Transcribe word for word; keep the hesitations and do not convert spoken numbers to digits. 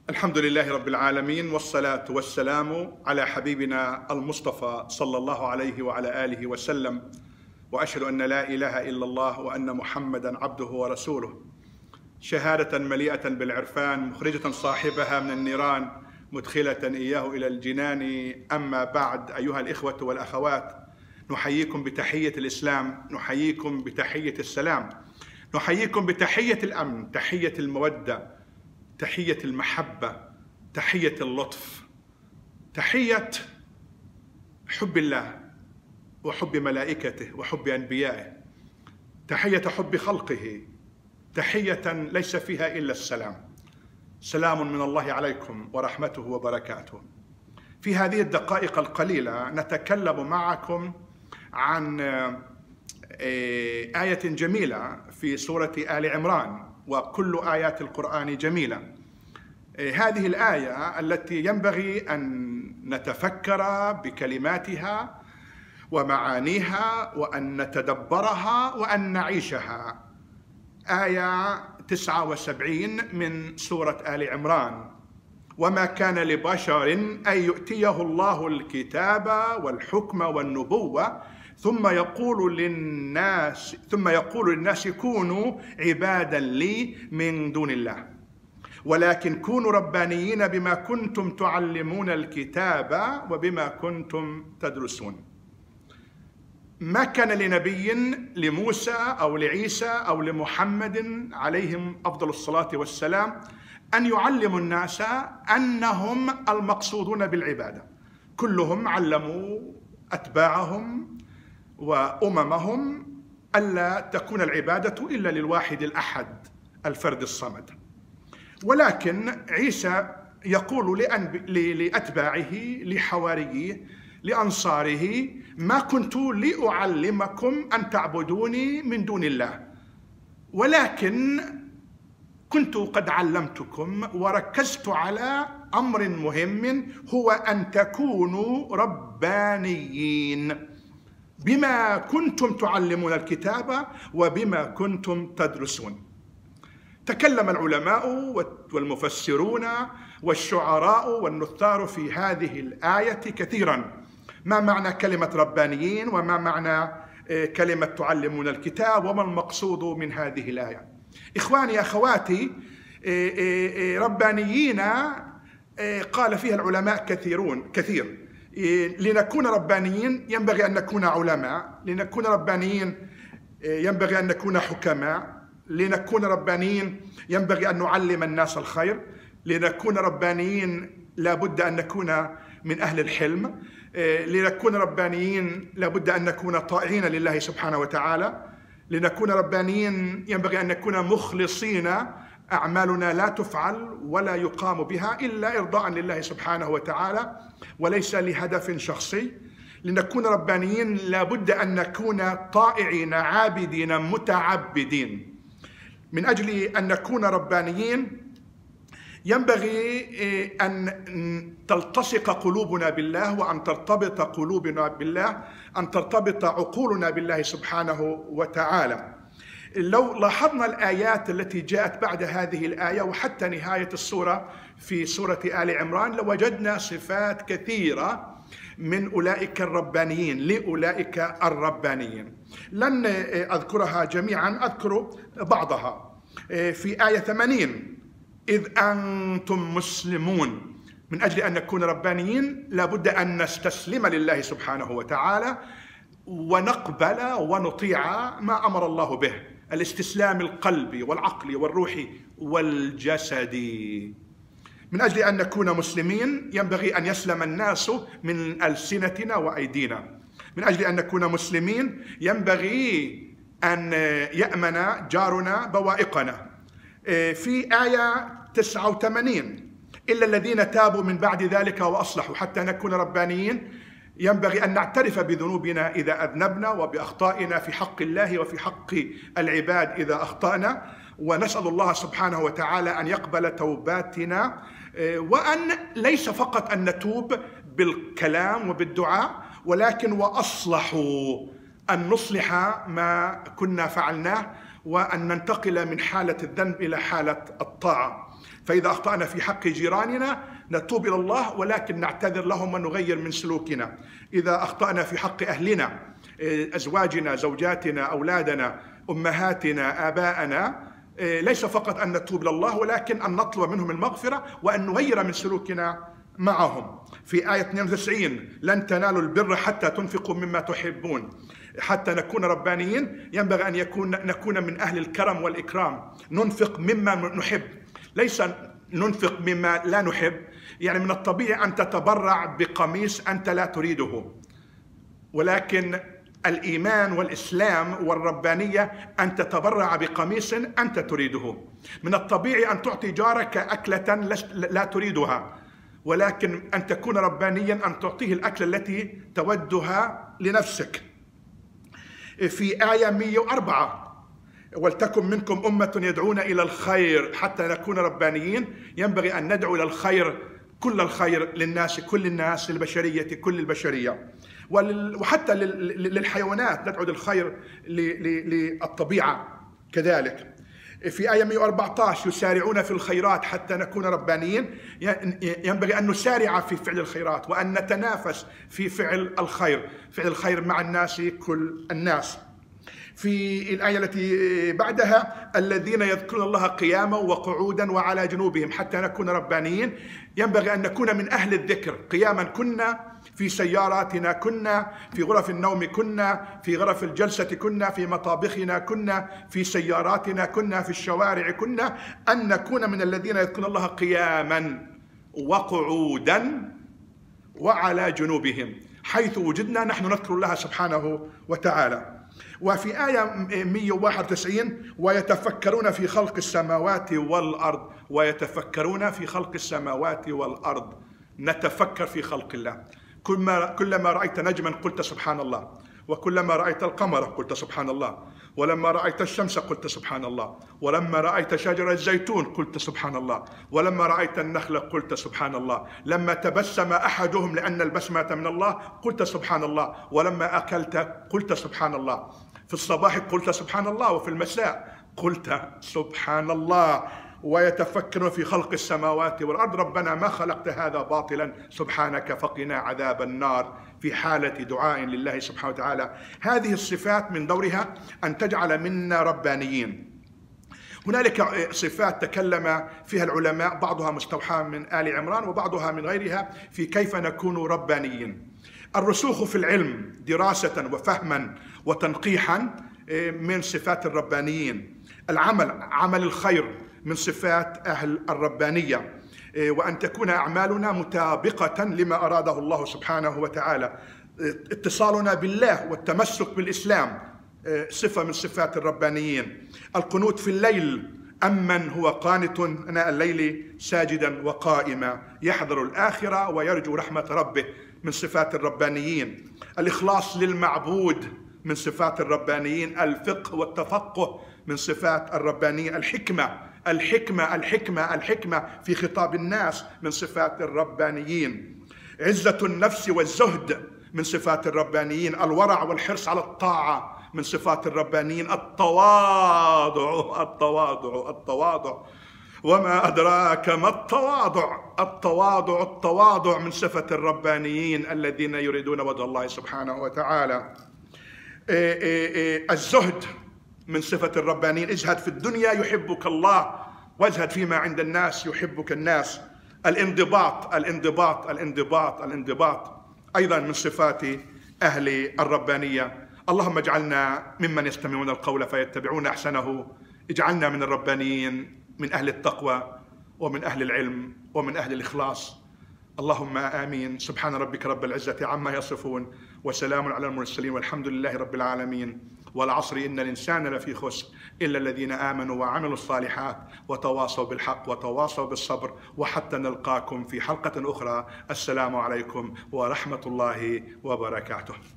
الحمد لله رب العالمين، والصلاة والسلام على حبيبنا المصطفى صلى الله عليه وعلى آله وسلم، وأشهد أن لا إله إلا الله وأن محمدًا عبده ورسوله، شهادة مليئة بالعرفان مخرجة صاحبها من النيران مدخلة إياه إلى الجنان. أما بعد، أيها الإخوة والأخوات، نحييكم بتحية الإسلام، نحييكم بتحية السلام، نحييكم بتحية الأمن، تحية المودة، تحية المحبة، تحية اللطف، تحية حب الله وحب ملائكته وحب أنبيائه، تحية حب خلقه، تحية ليس فيها إلا السلام. سلام من الله عليكم ورحمته وبركاته. في هذه الدقائق القليلة نتكلم معكم عن آية جميلة في سورة آل عمران، وكل آيات القرآن جميلة. هذه الآية التي ينبغي أن نتفكر بكلماتها ومعانيها وأن نتدبرها وأن نعيشها. آية تسعة وسبعين من سورة آل عمران: وما كان لبشر أن يؤتيه الله الكتاب والحكم والنبوة ثم يقول للناس ثم يقول للناس كونوا عبادا لي من دون الله ولكن كونوا ربانيين بما كنتم تعلمون الكتاب وبما كنتم تدرسون. ما كان لنبي لموسى أو لعيسى أو لمحمد عليهم أفضل الصلاة والسلام أن يعلموا الناس أنهم المقصودون بالعبادة. كلهم علموا أتباعهم وأممهم ألا تكون العبادة إلا للواحد الأحد الفرد الصمد. ولكن عيسى يقول لأتباعه لحواريه لأنصاره: ما كنت لأعلمكم أن تعبدوني من دون الله، ولكن كنت قد علمتكم وركزت على أمر مهم، هو أن تكونوا ربانيين بما كنتم تعلمون الكتاب وبما كنتم تدرسون. تكلم العلماء والمفسرون والشعراء والنثار في هذه الآية كثيرا. ما معنى كلمة ربانيين، وما معنى كلمة تعلمون الكتاب، وما المقصود من هذه الآية؟ إخواني أخواتي، ربانيين قال فيها العلماء كثيرون كثير. لنكون ربانيين ينبغي أن نكون علماء، لنكون ربانيين ينبغي أن نكون حكماء، لنكون ربانيين ينبغي أن نعلم الناس الخير، لنكون ربانيين لابد أن نكون من أهل الحلم، لنكون ربانيين لابد أن نكون طائعين لله سبحانه وتعالى، لنكون ربانيين ينبغي أن نكون مخلصين، أعمالنا لا تفعل ولا يقام بها إلا إرضاء لله سبحانه وتعالى وليس لهدف شخصي. لنكون ربانيين لابد أن نكون طائعين عابدين متعبدين. من أجل أن نكون ربانيين ينبغي أن تلتصق قلوبنا بالله، وأن ترتبط قلوبنا بالله، أن ترتبط عقولنا بالله سبحانه وتعالى. لو لاحظنا الآيات التي جاءت بعد هذه الآية وحتى نهاية السورة في سورة آل عمران لوجدنا صفات كثيرة من أولئك الربانيين لأولئك الربانيين. لن أذكرها جميعا، أذكر بعضها. في آية ثمانين: إذ أنتم مسلمون. من أجل أن نكون ربانيين لابد أن نستسلم لله سبحانه وتعالى ونقبل ونطيع ما أمر الله به، الاستسلام القلبي والعقلي والروحي والجسدي. من أجل أن نكون مسلمين ينبغي أن يسلم الناس من ألسنتنا وأيدينا. من أجل أن نكون مسلمين ينبغي أن يأمن جارنا بوائقنا. في آية تسعة وثمانين: إلا الذين تابوا من بعد ذلك وأصلحوا. حتى نكون ربانيين ينبغي أن نعترف بذنوبنا إذا أذنبنا وبأخطائنا في حق الله وفي حق العباد إذا أخطأنا، ونسأل الله سبحانه وتعالى أن يقبل توباتنا، وأن ليس فقط أن نتوب بالكلام وبالدعاء، ولكن وأصلحوا، أن نصلح ما كنا فعلناه وأن ننتقل من حالة الذنب إلى حالة الطاعة. فإذا أخطأنا في حق جيراننا نتوب إلى الله ولكن نعتذر لهم ونغير من سلوكنا. إذا أخطأنا في حق أهلنا، أزواجنا، زوجاتنا، أولادنا، أمهاتنا، آباءنا، ليس فقط أن نتوب إلى الله ولكن أن نطلب منهم المغفرة وأن نغير من سلوكنا معهم. في آية اثنين وتسعين: لن تنالوا البر حتى تنفقوا مما تحبون. حتى نكون ربانيين ينبغي أن يكون نكون من أهل الكرم والإكرام، ننفق مما نحب، ليس ننفق مما لا نحب. يعني من الطبيعي أن تتبرع بقميص أنت لا تريده، ولكن الإيمان والإسلام والربانية أن تتبرع بقميص أنت تريده. من الطبيعي أن تعطي جارك أكلة لا تريدها، ولكن أن تكون ربانيا أن تعطيه الأكلة التي تودها لنفسك. في آية مئة وأربعة: ولتكن منكم أمة يدعون إلى الخير. حتى نكون ربانيين ينبغي أن ندعو إلى الخير، كل الخير للناس، كل الناس، للبشرية، كل البشرية، وحتى للحيوانات ندعو للخير، للطبيعة كذلك. في آية مئة وأربعة عشر: يسارعون في الخيرات. حتى نكون ربانيين ينبغي أن نسارع في فعل الخيرات وأن نتنافس في فعل الخير، فعل الخير مع الناس، كل الناس. في الآية التي بعدها: الذين يذكرون الله قياما وقعودا وعلى جنوبهم. حتى نكون ربانيين ينبغي أن نكون من أهل الذكر. قياما كنا في سياراتنا، كنا في غرف النوم، كنا في غرف الجلسة، كنا في مطابخنا، كنا في سياراتنا، كنا في الشوارع، كنا أن نكون من الذين يذكرون الله قياما وقعودا وعلى جنوبهم. حيث وجدنا نحن نذكر الله سبحانه وتعالى. وفي آية مئة وواحد وتسعين: ويتفكرون في خلق السماوات والأرض. ويتفكرون في خلق السماوات والأرض، نتفكر في خلق الله. كلما كلما رأيت نجما قلت سبحان الله، وكلما رأيت القمر قلت سبحان الله، ولما رأيت الشمس قلت سبحان الله، ولما رأيت شجر الزيتون قلت سبحان الله، ولما رأيت النخل قلت سبحان الله، لما تبسم أحدهم لأن البسمة من الله قلت سبحان الله، ولما أكلت قلت سبحان الله. في الصباح قلت سبحان الله، وفي المساء قلت سبحان الله. ويتفكرون في خلق السماوات والأرض. ربنا ما خلقت هذا باطلا سبحانك فقنا عذاب النار. في حالة دعاء لله سبحانه وتعالى. هذه الصفات من دورها أن تجعل منا ربانيين. هنالك صفات تكلم فيها العلماء، بعضها مستوحى من آل عمران وبعضها من غيرها، في كيف نكون ربانيين. الرسوخ في العلم دراسة وفهما وتنقيحا من صفات الربانيين. العمل، عمل الخير، من صفات أهل الربانية. وأن تكون أعمالنا مطابقة لما أراده الله سبحانه وتعالى. اتصالنا بالله والتمسك بالإسلام صفة من صفات الربانيين. القنوت في الليل، أمن هو قانت أناء الليل ساجدا وقائما يحذر الآخرة ويرجو رحمة ربه، من صفات الربانيين. الإخلاص للمعبود، من صفات الربانيين. الفقه والتفقه، من صفات الربانيين. الحكمة الحكمة الحكمة الحكمة في خطاب الناس، من صفات الربانيين. عزة النفس والزهد، من صفات الربانيين. الورع والحرص على الطاعة، من صفات الربانيين. التواضع التواضع التواضع وما أدراك ما التواضع التواضع التواضع من صفة الربانيين الذين يريدون وجه الله سبحانه وتعالى. الزهد من صفة الربانيين. ازهد في الدنيا يحبك الله، وازهد فيما عند الناس يحبك الناس. الانضباط الانضباط الانضباط الانضباط أيضا من صفات أهل الربانية. اللهم اجعلنا ممن يستمعون القول فيتبعون أحسنه. اجعلنا من الربانيين، من أهل التقوى ومن أهل العلم ومن أهل الإخلاص. اللهم آمين. سبحان ربك رب العزة عما يصفون، وسلام على المرسلين، والحمد لله رب العالمين. والعصر إن الإنسان لفي خسر إلا الذين آمنوا وعملوا الصالحات وتواصوا بالحق وتواصوا بالصبر. وحتى نلقاكم في حلقة أخرى، السلام عليكم ورحمة الله وبركاته.